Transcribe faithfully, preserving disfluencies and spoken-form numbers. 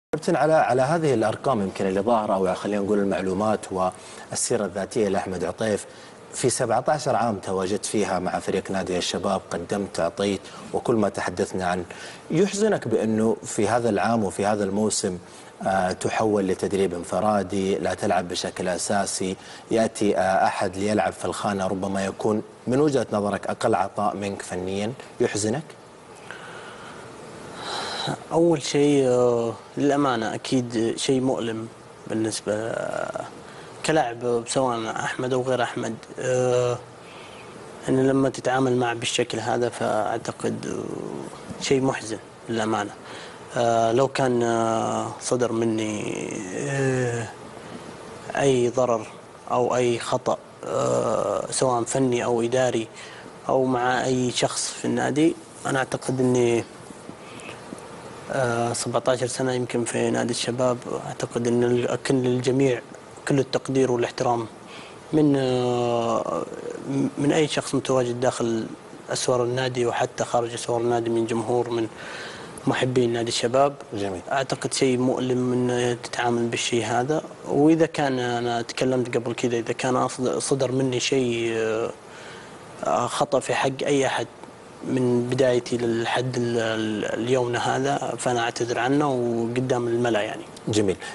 كابتن، على على هذه الارقام يمكن اللي ظاهره، او خلينا نقول المعلومات والسيره الذاتيه لاحمد عطيف، في سبعة عشر عام تواجدت فيها مع فريق نادي الشباب، قدمت اعطيت وكل ما تحدثنا عنه. يحزنك بانه في هذا العام وفي هذا الموسم آه تحول لتدريب انفرادي، لا تلعب بشكل اساسي، ياتي آه احد ليلعب في الخانه ربما يكون من وجهه نظرك اقل عطاء منك فنيا. يحزنك؟ أول شيء للأمانة أكيد شيء مؤلم بالنسبة كلاعب، سواء أحمد أو غير أحمد. أن لما تتعامل معه بالشكل هذا فأعتقد شيء محزن للأمانة. لو كان صدر مني أي ضرر أو أي خطأ سواء فني أو إداري أو مع أي شخص في النادي، أنا أعتقد أني سبعة عشر سنة يمكن في نادي الشباب، أعتقد أن أكن للجميع كل التقدير والاحترام من من أي شخص متواجد داخل أسوار النادي وحتى خارج أسوار النادي، من جمهور، من محبين نادي الشباب. جميل. أعتقد شيء مؤلم أن تتعامل بالشيء هذا. وإذا كان أنا تكلمت قبل كذا، إذا كان صدر مني شيء خطأ في حق أي أحد من بدايتي للحد اليوم هذا، فأنا أعتذر عنه وقدام الملأ يعني. جميل.